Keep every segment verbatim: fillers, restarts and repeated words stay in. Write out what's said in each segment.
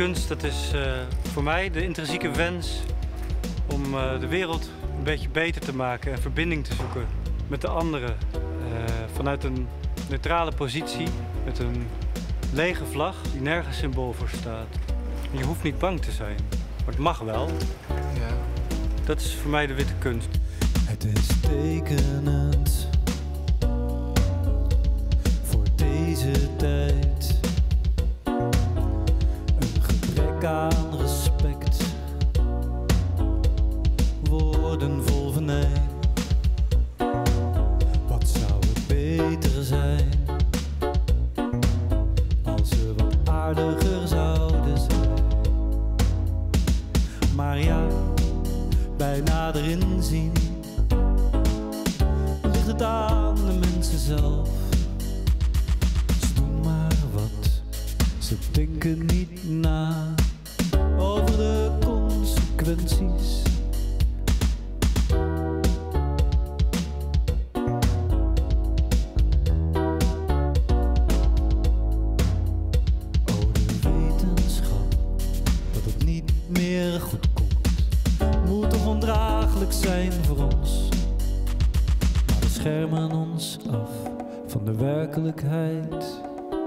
kunst, dat is uh, voor mij de intrinsieke wens om uh, de wereld een beetje beter te maken en verbinding te zoeken met de anderen. Uh, vanuit een neutrale positie, met een lege vlag die nergens symbool voor staat. En je hoeft niet bang te zijn, maar het mag wel. Ja. Dat is voor mij de witte kunst. Het is tekenend voor deze tijd. Een gebrek aan respect, woorden vol venijn. Wat zou het beter zijn als ze wat aardiger zouden zijn. Maar ja, bij nader inzien ligt het aan de mensen zelf. Ze doen maar wat, ze denken niet na over de consequenties. Oh, de wetenschap dat het niet meer goed komt, moet toch ondraaglijk zijn voor ons. Maar we schermen ons af van de werkelijkheid.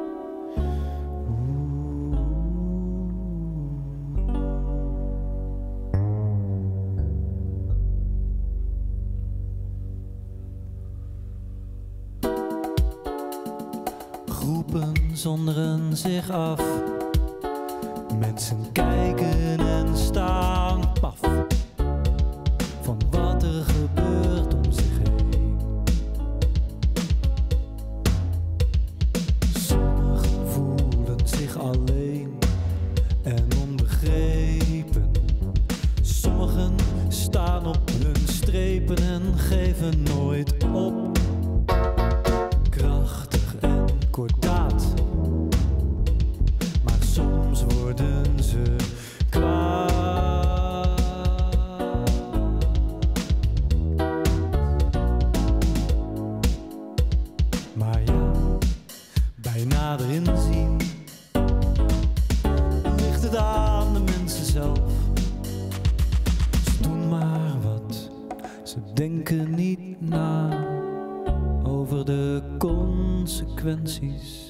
Groepen zonderen zich af. Mensen kijken en staan paf van wat er gebeurt om zich heen. Sommigen voelen zich alleen en onbegrepen. Sommigen staan op hun strepen en geven nooit op. Krachtig en kordaat, maar soms worden ze kwaad. Maar ja, bij nader inzien ligt het aan de mensen zelf. Ze doen maar wat, ze denken niet na over de consequenties.